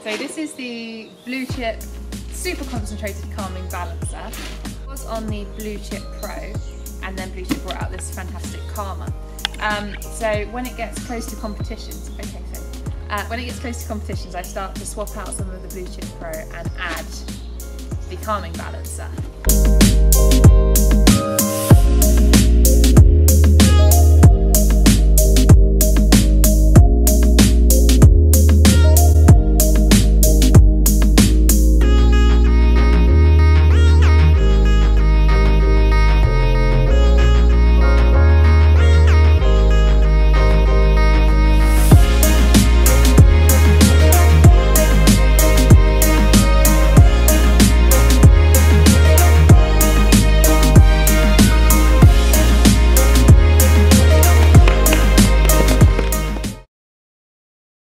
So this is the Blue Chip Super Concentrated Calming Balancer. It was on the Blue Chip Pro, and then Blue Chip brought out this fantastic calmer. So when it gets close to competitions, when it gets close to competitions, I start to swap out some of the Blue Chip Pro and add the Calming Balancer.